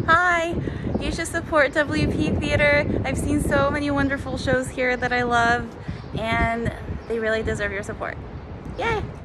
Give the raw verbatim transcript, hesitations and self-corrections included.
Hi, you should support W P Theater. I've seen so many wonderful shows here that I love, and they really deserve your support. Yay!